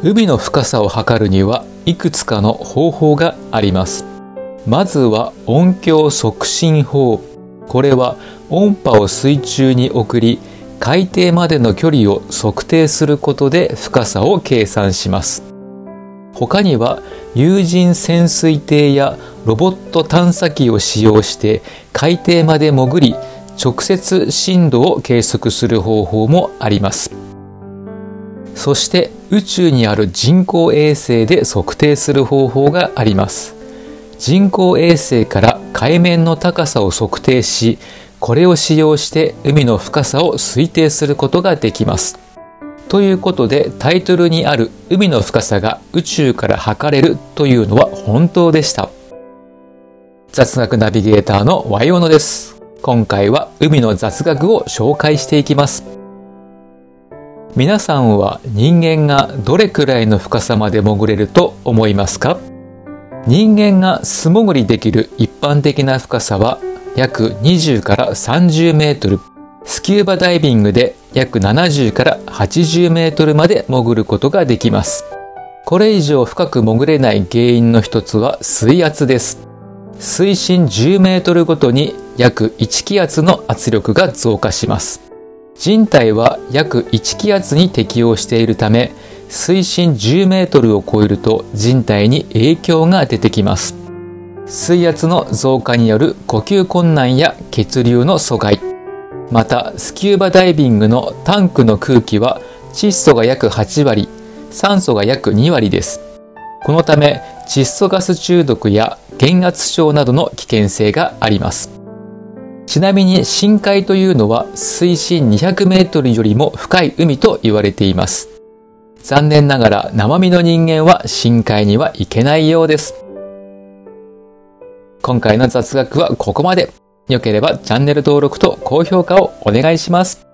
海の深さを測るにはいくつかの方法があります。まずは音響促進法。これは音波を水中に送り、海底までの距離を測定することで深さを計算します。他には有人潜水艇やロボット探査機を使用して海底まで潜り、直接深度を計測する方法もあります。そして宇宙にある人工衛星で測定する方法があります。人工衛星から海面の高さを測定し、これを使用して海の深さを推定することができます。ということで、タイトルにある海の深さが宇宙から測れるというのは本当でした。雑学ナビゲーターのワイオノです。今回は海の雑学を紹介していきます。皆さんは人間がどれくらいの深さまで潜れると思いますか？人間が素潜りできる一般的な深さは約20から30メートル。スキューバダイビングで約70から80メートルまで潜ることができます。これ以上深く潜れない原因の一つは水圧です。水深10メートルごとに約1気圧の圧力が増加します。人体は約1気圧に適応しているため、水深10メートルを超えると人体に影響が出てきます。水圧の増加による呼吸困難や血流の阻害。また、スキューバダイビングのタンクの空気は窒素が約8割、酸素が約2割です。このため、窒素ガス中毒や減圧症などの危険性があります。ちなみに深海というのは水深200メートルよりも深い海と言われています。残念ながら生身の人間は深海には行けないようです。今回の雑学はここまで。良ければチャンネル登録と高評価をお願いします。